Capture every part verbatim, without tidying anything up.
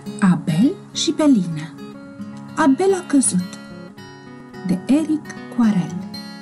Abel și Belina. Abel a căzut, de Eric Coarel.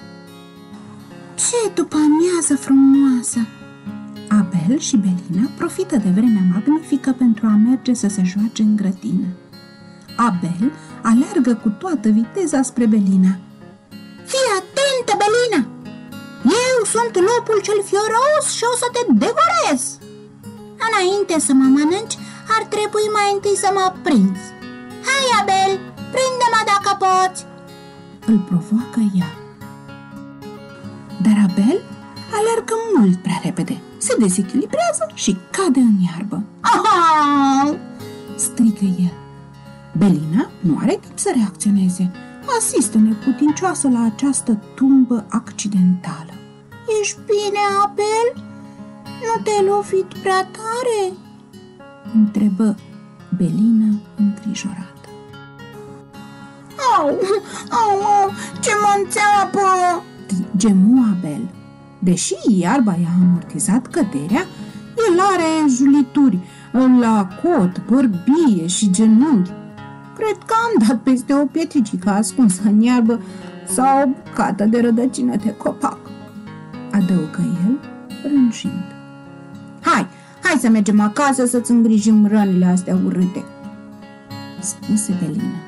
Ce după amiază frumoasă! Abel și Belina profită de vremea magnifică pentru a merge să se joace în grădină. Abel aleargă cu toată viteza spre Belina. Fii atentă, Belina! Eu sunt lupul cel fioros și o să te devorez! Înainte să mă mănânci, ar trebui mai întâi să mă prinzi. Hai, Abel, prinde-mă dacă poți! Îl provoacă ea. Dar Abel alergă mult prea repede, se dezechilibrează și cade în iarbă. Oh! Strigă el. Belina nu are timp să reacționeze. Asistă neputincioasă la această tumbă accidentală. Ești bine, Abel? Nu te-ai lovit prea tare? Întrebă Belina îngrijorată. Au, au, au, ce mă înțeapă! Gemu Abel. Deși iarba i-a amortizat căderea, el are julituri la cot, bărbie și genunchi. Cred că am dat peste o pietricică ascunsă în iarbă sau o bucată de rădăcină de copac, adăugă el, rânjind. Hai, hai să mergem acasă să-ți îngrijim rănile astea urâte, spuse Belina.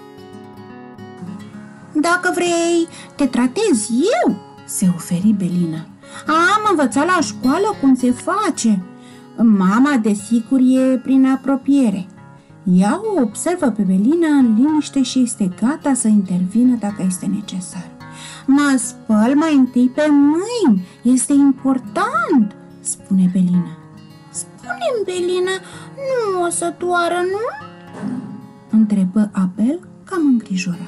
Dacă vrei, te tratez eu, se oferi Belina. Am învățat la școală cum se face. Mama, desigur, e prin apropiere. Ea o observă pe Belina în liniște și este gata să intervină dacă este necesar. Mă spăl mai întâi pe mâini, este important, spune Belina. Spune-mi, Belina, nu o să doară, nu? Întrebă Abel cam îngrijorat.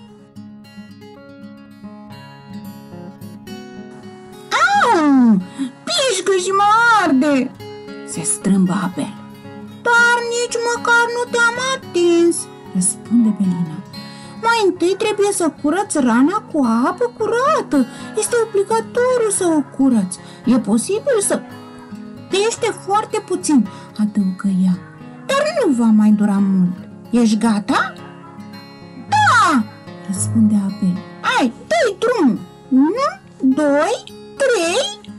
Au, pișcă și mă arde, se strâmbă Abel. Dar nici măcar nu te-am atins, răspunde Belina. Mai întâi trebuie să curăț rana cu apă curată. Este obligatoriu să o curăț. E posibil să pește foarte puțin, adăugă ea. Dar nu va mai dura mult. Ești gata? Da, răspunde Abel. Hai, dă-i drumul. Unu, doi, trei.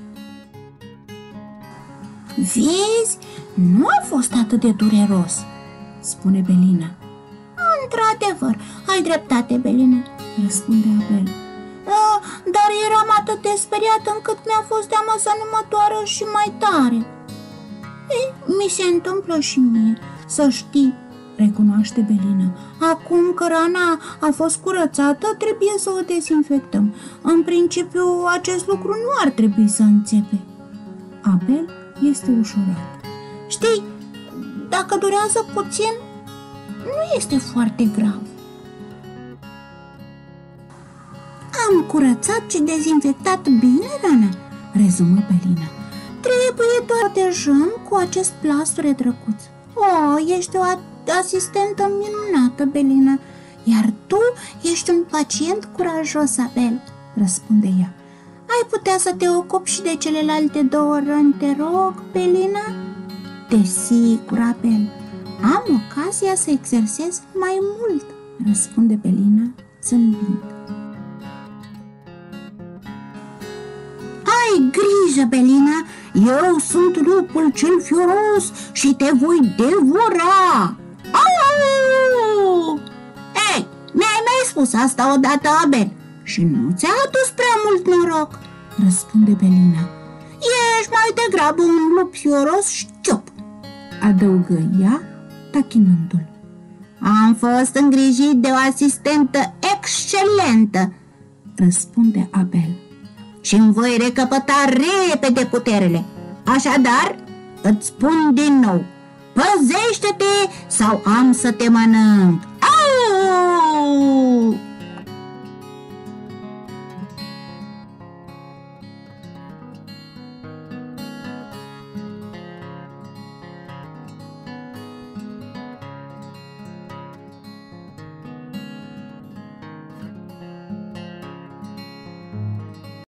Vezi? Nu a fost atât de dureros, spune Belina. Într-adevăr, ai dreptate, Belina, răspunde Abel. A, dar eram atât de speriată încât mi-a fost teamă să nu mă doară și mai tare. Ei, mi se întâmplă și mie, să știi, recunoaște Belina. Acum că rana a fost curățată, trebuie să o dezinfectăm. În principiu, acest lucru nu ar trebui să înțepe. Abel este ușurat. Știi, dacă durează puțin, nu este foarte grav. Am curățat și dezinfectat bine rana, rezumă Belina. Trebuie doar să protejăm cu acest plasture drăguț. Oh, ești o asistentă minunată, Belina, iar tu ești un pacient curajos, Abel, răspunde ea. Ai putea să te ocupi și de celelalte două răni, te rog, Belina? Desigur, Abel. Am ocazia să exersez mai mult, răspunde Belina, zâmbind. Ai grijă, Belina, eu sunt lupul cel fioros și te voi devora! Au! Ei, mi-ai mai spus asta odată, Abel, și nu ți-a adus prea mult noroc, răspunde Belina. Ești mai degrabă un lup fioros șchiop, adăugă ea, tachinându-l. Am fost îngrijit de o asistentă excelentă, răspunde Abel, și îmi voi recăpăta repede puterele. Așadar, îți spun din nou, păzește-te sau am să te mănânc.